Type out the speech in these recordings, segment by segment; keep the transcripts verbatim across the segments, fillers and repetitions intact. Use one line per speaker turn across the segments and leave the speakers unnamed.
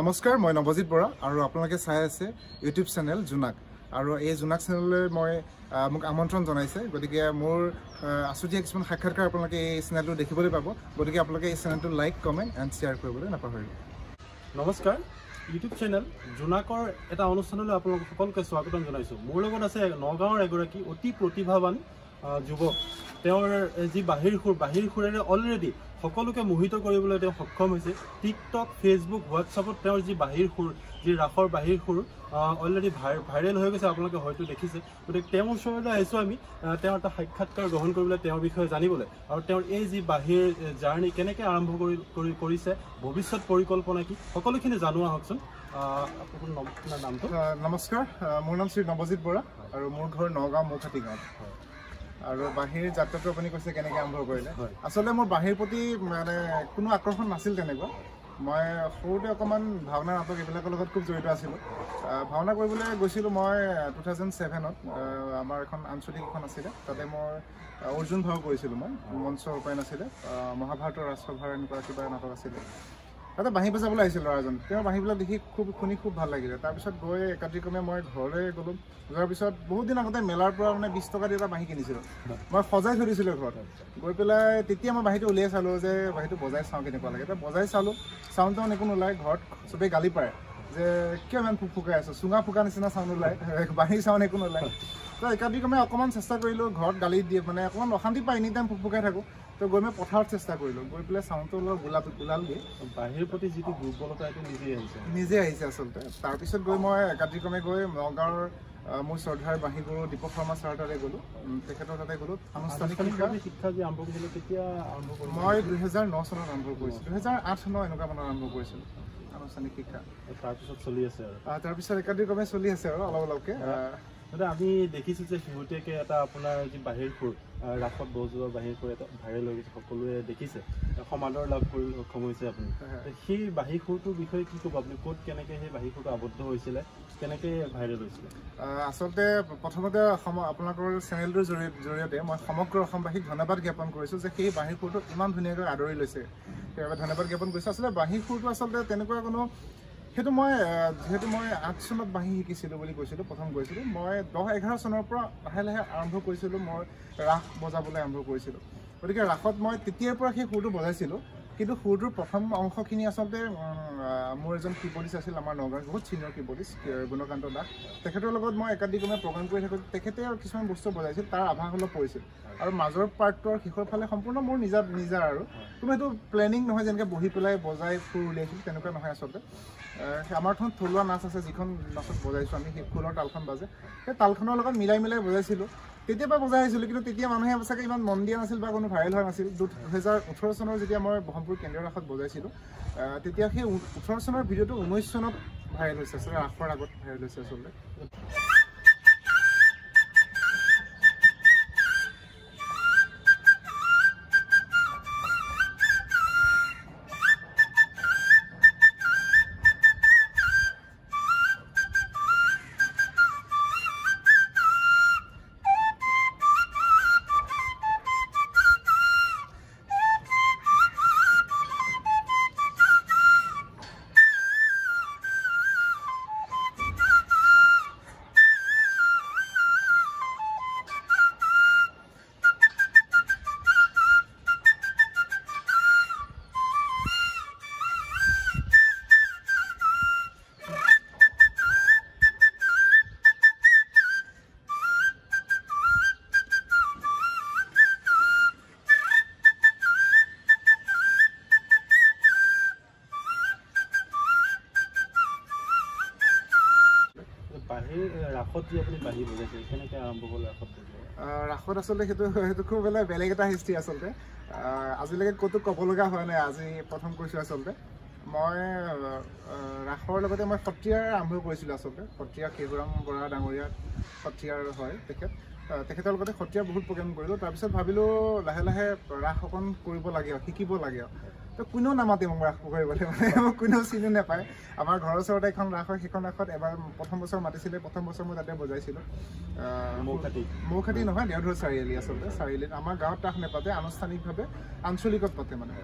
নমস্কাৰ মই নবজিত বৰা আৰু আপোনালোকে চাই আছে ইউটিউব চেনেল জুনাক আৰু এই জুনাক চেনেললৈ মই মোক আমন্ত্ৰণ জনাইছে গতিকে মোৰ আছুতীয়া কিছুমান সাক্ষাৎকাৰ আপোনালোকে এই চেনেলটো দেখিবলৈ পাব গতিকে আপোনালোকে এই চেনেলটো লাইক কমেণ্ট এণ্ড শ্বেয়াৰ কৰিবলৈ নাপাহৰিব
নমস্কাৰ ইউটিউব চেনেল জুনাকৰ এটা অনুষ্ঠানলৈ আপোনালোক সকলোকে স্বাগতম জনাইছোঁ মোৰ লগত আছে নগাঁৱৰ এগৰাকী অতি প্ৰতিভাৱান যুৱক তেওঁৰ যি বাহিৰ সুৰ বাহিৰ সুৰেৰে অলৰেডি সকলোকে মোহিত কৰিবলৈ তেওঁ সক্ষম হৈছে টিকটক ফেচবুক হোৱাটছআপত তেওঁৰ যি বাহিৰ সুৰ যি ৰাসৰ বাহিৰ সুৰ অলৰেডি ভাইৰেল হৈ গৈছে আপোনালোকে হয়তো দেখিছে গতিকে তেওঁৰ ওচৰলৈ আহিছোঁ আমি তেওঁৰ এটা সাক্ষাৎকাৰ গ্ৰহণ কৰিবলৈ তেওঁৰ বিষয়ে জানিবলৈ আৰু তেওঁৰ এই যি বাহিৰ জাৰ্ণি কেনেকৈ আৰম্ভ কৰি কৰিছে ভৱিষ্যত পৰিকল্পনা কি সকলোখিনি জানোৱা হওকচোন আপোনাৰ নামটো
নমস্কাৰ মোৰ নাম শ্ৰী নবজিত বৰা আৰু মোৰ ঘৰ নগাঁও মৌখাটি গাঁৱত আৰু বাহিৰ যাত্ৰাটো আপুনি কৈছে কেনেকৈ আৰম্ভ কৰিলে আচলতে মোৰ বাহিৰ প্ৰতি মানে কোনো আকৰ্ষণ নাছিল তেনেকুৱা মই সৰুতে অকণমান ভাওনা নাটক এইবিলাকৰ লগত খুব জড়িত আছিলোঁ ভাওনা কৰিবলৈ গৈছিলোঁ মই টু থাউজেণ্ড ছেভেনত আমাৰ এখন আঞ্চলিক এখন আছিলে তাতে মই অৰ্জুন ভাও কৰিছিলোঁ মই মঞ্চ ৰূপায়ণ আছিলে মহাভাৰতৰ ৰাষ্ট্ৰভাৰ এনেকুৱা কিবা নাটক আছিলে তাতে বাঁহী বজাবলৈ আহিছিল ল'ৰাজন তেওঁ বাঁহীবিলাক দেখি খুব শুনি খুব ভাল লাগিলে তাৰপিছত গৈ একাধিক্ৰমে মই ঘৰলৈ গ'লোঁ যোৱাৰ পিছত বহুত দিন আগতে মেলাৰ পৰা মানে বিছ টকা দি এটা বাঁহী কিনিছিলোঁ মই সজাই থৈ দিছিলোঁ ঘৰত গৈ পেলাই তেতিয়া মই বাঁহীটো উলিয়াই চালোঁ যে বাঁহীটো বজাই চাওঁ কেনেকুৱা লাগে তো বজাই চালোঁ চাউণ্ড টাউন একো নোলায় ঘৰত চবেই গালি পাৰে যে কিয় ইমান ফুক ফুকাই আছোঁ চুঙা ফুকা নিচিনা চাউণ্ড ওলায় বাঁহীৰ চাউণ্ড একো নোলায় তো একাধিক্ৰমে অকণমান চেষ্টা কৰিলোঁ ঘৰত গালি দিয়ে মানে অকণমান অশান্তি পায় এনি টাইম ফুক ফুকাই থাকোঁ তো গৈ মই পথাৰত চেষ্টা কৰিলোঁ গৈ পেলাই চাউণ্ডটো অলপ গোলাপ গোলাল দিয়ে
বাহিৰ প্ৰতি যিটো দুৰ্বলতা এইটো নিজে আহিছে
নিজে আহিছে আচলতে তাৰপিছত গৈ মই একাধিক্ৰমে গৈ নগাঁৱৰ মোৰ শ্ৰদ্ধাৰ বাঁহীগুৰু দীপক শৰ্মা ছাৰ তাতে গ'লোঁ তেখেতৰ তাতে গ'লোঁ আনুষ্ঠানিক
শিক্ষা যি আৰম্ভ কৰিছিলোঁ কেতিয়া আৰম্ভ কৰিলোঁ
মই দুহেজাৰ ন চনত আৰম্ভ কৰিছিলোঁ দুহেজাৰ আঠ ন এনেকুৱা মানত আৰম্ভ কৰিছিলোঁ আনুষ্ঠানিক শিক্ষা
তাৰপিছত চলি আছে আৰু
তাৰপিছত একাধিক্ৰমে চলি আছে আৰু অলপ অলপকৈ
দাদা আমি দেখিছোঁ যে শেহতীয়াকৈ এটা আপোনাৰ যি বাহিৰ সুৰ ৰাসত বজোৱা বাহিৰ সুৰ এটা ভাইৰেল হৈ গৈছে সকলোৱে দেখিছে সমাদৰ লাভ কৰি সক্ষম হৈছে আপুনি সেই বাহিৰ সুৰটোৰ বিষয়ে কি ক'ব আপুনি ক'ত কেনেকৈ সেই বাহিৰ সুৰটো আবদ্ধ হৈছিলে কেনেকৈ ভাইৰেল হৈছিলে
আচলতে প্ৰথমতে আপোনালোকৰ চেনেলটোৰ জৰিয়তে মই সমগ্ৰ অসমবাসীক ধন্যবাদ জ্ঞাপন কৰিছোঁ যে সেই বাহিৰ সুৰটো ইমান ধুনীয়াকৈ আদৰি লৈছে সেইবাবে ধন্যবাদ জ্ঞাপন কৰিছোঁ আচলতে বাহিৰ সুৰটো আচলতে তেনেকুৱা কোনো সেইটো মই যিহেতু মই আঠ চনত বাঁহী শিকিছিলোঁ বুলি কৈছিলোঁ প্ৰথম গৈছিলোঁ মই দহ এঘাৰ চনৰ পৰা লাহে লাহে আৰম্ভ কৰিছিলোঁ মই ৰাস বজাবলৈ আৰম্ভ কৰিছিলোঁ গতিকে ৰাসত মই তেতিয়াৰ পৰা সেই সুৰটো বজাইছিলোঁ কিন্তু সুৰটোৰ প্ৰথম অংশখিনি আচলতে মোৰ এজন কীবৰ্ডিষ্ট আছিল আমাৰ নগাঁৱৰ বহুত ছিনিয়ৰ কীবৰ্ডিষ্ট গুণকান্ত দাস তেখেতৰ লগত মই একাধিক্ৰমে প্ৰগ্ৰাম কৰি থাকোঁ তেখেতে কিছুমান বস্তু বজাইছিল তাৰ আভাস অলপ পৰিছিল আৰু মাজৰ পাৰ্টটোৰ শেষৰ ফালে সম্পূৰ্ণ মোৰ নিজা নিজা আৰু কোনো সেইটো প্লেনিং নহয় যেনেকৈ বহি পেলাই বজাই সুৰ উলিয়াইছিল তেনেকুৱা নহয় আচলতে আমাৰ এখন থলুৱা নাচ আছে যিখন নাচত বজাইছোঁ আমি সেই খোলৰ তালখন বাজে সেই তালখনৰ লগত মিলাই মিলাই বজাইছিলোঁ তেতিয়াৰ পৰা বজাই আহিছিলোঁ কিন্তু তেতিয়া মানুহে সঁচাকৈ ইমান মন দিয়া নাছিল বা কোনো ভাইৰেল হোৱা নাছিল দুহেজাৰ ওঠৰ চনৰ যেতিয়া মই ব্ৰহ্মপুৰ কেন্দ্ৰীয় ৰাসত বজাইছিলোঁ তেতিয়া সেই ওঠৰ চনৰ ভিডিঅ'টো ঊনৈছ চনত ভাইৰেল হৈছে আচলতে ৰাসৰ আগত ভাইৰেল হৈছে আচলতে ৰাসত যি আপুনি বাঁহী বজাইছে কেনেকৈ আৰম্ভ হ'ল ৰাসত ৰাসত আচলতে সেইটো সেইটো খুব বেলেগ বেলেগ এটা হিষ্ট্ৰী আচলতে আজিলৈকে ক'তো ক'ব লগা হোৱা নাই আজি প্ৰথম কৈছোঁ আচলতে মই ৰাসৰ লগতে মই সত্ৰীয়াৰ আৰম্ভ কৰিছিলোঁ আচলতে সত্ৰীয়া কেহুৰাম বৰা ডাঙৰীয়া সত্ৰীয়াৰ হয় তেখেত তেখেতৰ লগতে সত্ৰীয়া বহুত প্ৰগ্ৰেম কৰিলোঁ তাৰপিছত ভাবিলোঁ লাহে লাহে ৰাস অকণ কৰিব লাগে শিকিব লাগে তো কোনেও নামাতে মোক ৰাস কৰিবলৈ মানে মোক কোনেও চিনি নাপায় আমাৰ ঘৰৰ ওচৰতে এখন ৰাস হয় সেইখন ৰাসত এবাৰ প্ৰথম বছৰ মাতিছিলে প্ৰথম বছৰ মই তাতে বজাইছিলোঁ মৌখাটি মৌখাটি নহয় দেওধৰ চাৰিআলি আচলতে চাৰিআলিত আমাৰ গাঁৱত ৰাস নেপাতে আনুষ্ঠানিকভাৱে আঞ্চলিকত পাতে মানে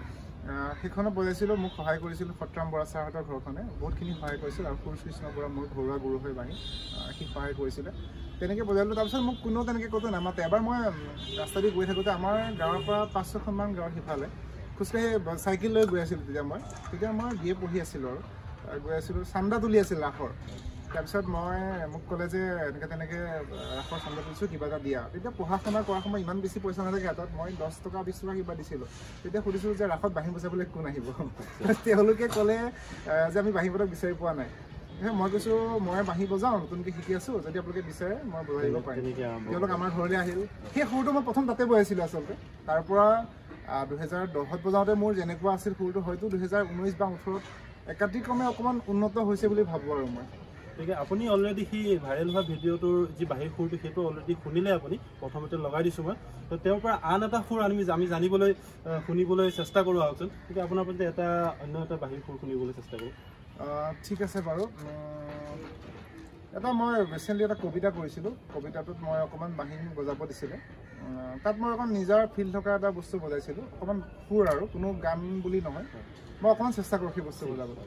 সেইখনত বজাইছিলোঁ মোক সহায় কৰিছিলোঁ সত্ৰাম বৰা ছাৰহঁতৰ ঘৰখনে বহুতখিনি সহায় কৰিছিল আৰু সুৰ কৃষ্ণ বৰা মোৰ ঘৰুৱা গুৰু হৈ বাঢ়ি সি সহায় কৰিছিলে তেনেকৈ বজালোঁ তাৰপিছত মোক কোনেও তেনেকৈ ক'তো নামাতে এবাৰ মই ৰাস্তা দি গৈ থাকোঁতে আমাৰ গাঁৱৰ পৰা পাঁচ ছখনমান গাঁৱৰ সিফালে খোজকাঢ়ি চাইকেল লৈ গৈ আছিলোঁ তেতিয়া মই তেতিয়া মই বি এ পঢ়ি আছিলোঁ আৰু গৈ আছিলোঁ চান্দা তুলি আছিল ৰাসৰ তাৰপিছত মই মোক ক'লে যে এনেকৈ তেনেকৈ ৰাসৰ চান্দা তুলিছোঁ কিবা এটা দিয়া তেতিয়া পঢ়া শুনা কৰাৰ সময় ইমান বেছি পইচা নাথাকে হাতত মই দহ টকা বিছ টকা কিবা দিছিলোঁ তেতিয়া সুধিছোঁ যে ৰাসত বাঁহী বজাবলৈ কোন আহিব তেওঁলোকে ক'লে যে আমি বাঁহী বজাব বিচাৰি পোৱা নাই মই কৈছোঁ মই বাঁহী বজাওঁ নতুনকৈ শিকি আছোঁ যদি আপোনালোকে বিচাৰে মই বজাই দিব পাৰিম তেওঁলোক আমাৰ ঘৰলৈ আহিল সেই সুৰটো মই প্ৰথম তাতে বজাইছিলোঁ আচলতে তাৰপৰা দুহেজাৰ দহত বজাওঁতে মোৰ যেনেকুৱা আছিল সুৰটো হয়তো দুহেজাৰ ঊনৈছ বা ওঠৰত একাধিক্ৰমে অকণমান উন্নত হৈছে বুলি ভাবোঁ আৰু মই
গতিকে আপুনি অলৰেডি সি ভাইৰেল হোৱা ভিডিঅ'টোৰ যি বাঁহীৰ সুৰটো সেইটো অলৰেডি শুনিলে আপুনি প্ৰথমতে লগাই দিছোঁ মই তো তেওঁৰ পৰা আন এটা সুৰ আমি আমি জানিবলৈ শুনিবলৈ চেষ্টা কৰোঁ আহকচোন গতিকে আপোনাৰ প্ৰতি এটা অন্য এটা বাঁহীৰ সুৰ শুনিবলৈ চেষ্টা কৰোঁ
ঠিক আছে বাৰু এটা মই ৰিচেণ্টলি এটা কবিতা কৰিছিলোঁ কবিতাটোত মই অকণমান বাঁহী বজাব দিছিলোঁ তাত মই অকণ নিজৰ ফিল থকা এটা বস্তু বজাইছিলোঁ অকণমান সুৰ আৰু কোনো গান বুলি নহয় মই অকণমান চেষ্টা কৰোঁ সেই বস্তু বজাবলৈ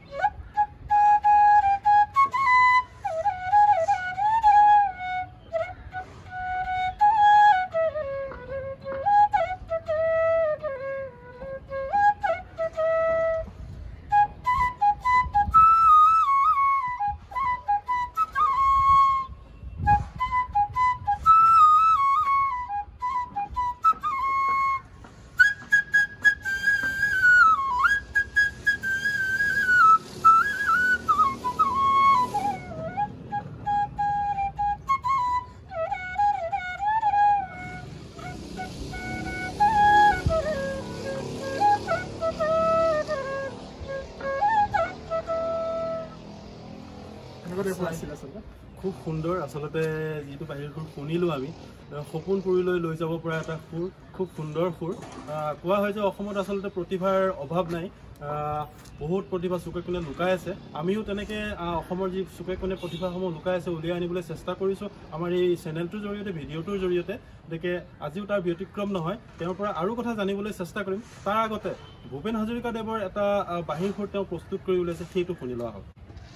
খুব সুন্দৰ আচলতে যিটো বাহিৰ সুৰ শুনিলোঁ আমি সপোনপুৰীলৈ লৈ যাব পৰা এটা সুৰ খুব সুন্দৰ সুৰ কোৱা হয় যে অসমত আচলতে প্ৰতিভাৰ অভাৱ নাই বহুত প্ৰতিভা চুকে কোণে লুকাই আছে আমিও তেনেকৈ অসমৰ যি চুকে কোণে প্ৰতিভাসমূহ লুকাই আছে উলিয়াই আনিবলৈ চেষ্টা কৰিছোঁ আমাৰ এই চেনেলটোৰ জৰিয়তে ভিডিঅ'টোৰ জৰিয়তে গতিকে আজিও তাৰ ব্যতিক্ৰম নহয় তেওঁৰ পৰা আৰু কথা জানিবলৈ চেষ্টা কৰিম তাৰ আগতে ভূপেন হাজৰিকাদেৱৰ এটা বাঁহীৰ সুৰ তেওঁ প্ৰস্তুত কৰি উলিয়াইছে সেইটো শুনি লোৱা হওক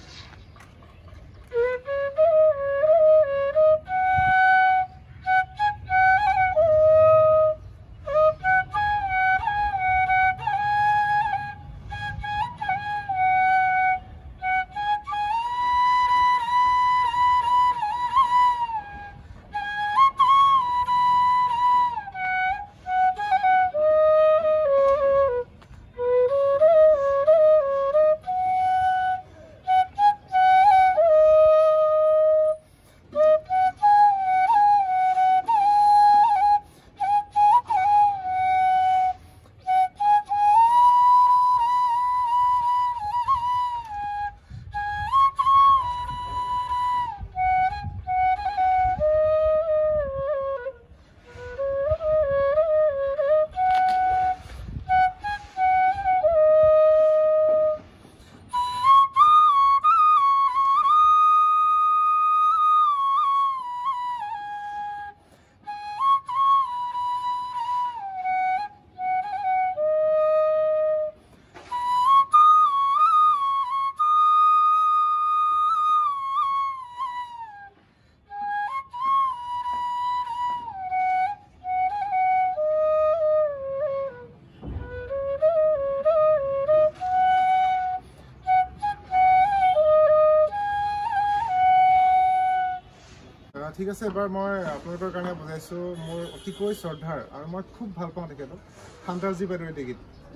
ঠিক আছে এবাৰ মই আপোনালোকৰ কাৰণে বুজাইছোঁ মোৰ অতিকৈ শ্ৰদ্ধাৰ আৰু মই খুব ভাল পাওঁ তেখেতক শান্তাজী বাইদেউৰ গীত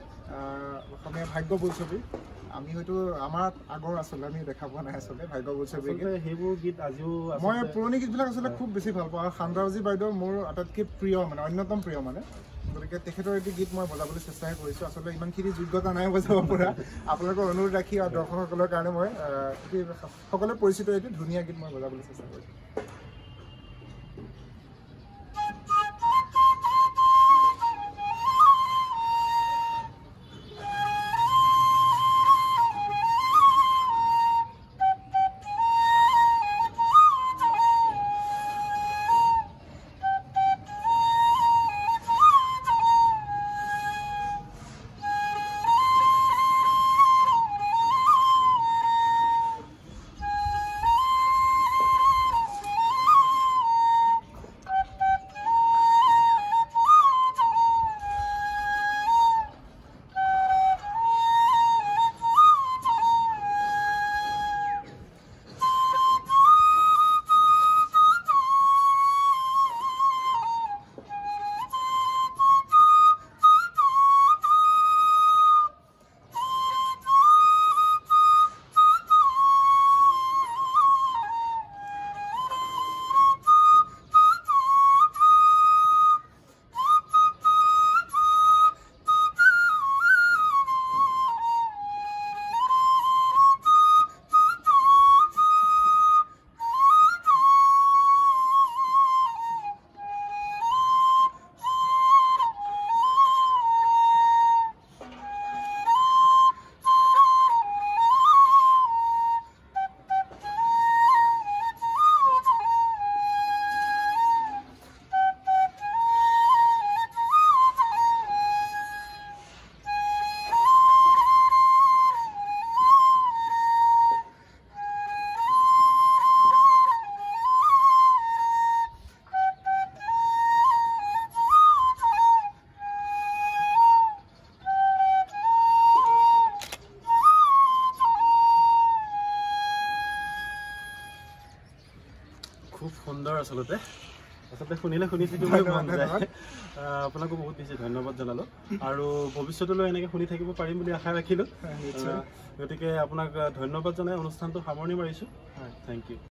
অসমীয়া ভাগ্য বোলছবি আমি হয়তো আমাৰ আগৰ আচলতে আমি দেখা পোৱা নাই আচলতে ভাগ্য বোলছবি
সেইবোৰ গীত আজিও
মই পুৰণি গীতবিলাক আচলতে খুব বেছি ভাল পাওঁ আৰু শান্তাজী বাইদেউ মোৰ আটাইতকৈ প্ৰিয় মানে অন্যতম প্ৰিয় মানে গতিকে তেখেতৰ এটি গীত মই বজাবলৈ চেষ্টাহে কৰিছোঁ আচলতে ইমানখিনি যোগ্যতা নাই বজাব পৰা আপোনালোকৰ অনুৰোধ ৰাখি আৰু দৰ্শকসকলৰ কাৰণে মই সকলোৱে পৰিচিত এটি ধুনীয়া গীত মই বজাবলৈ চেষ্টা কৰিছোঁ
সুন্দৰ আচলতে আচলতে শুনিলে শুনি থাকিব মন যায় আপোনাকো বহুত বেছি ধন্যবাদ জনালোঁ আৰু ভৱিষ্যতলৈ এনেকৈ শুনি থাকিব পাৰিম বুলি আশা ৰাখিলোঁ গতিকে আপোনাক ধন্যবাদ জনাই অনুষ্ঠানটো সামৰণি মাৰিছোঁ থেংক ইউ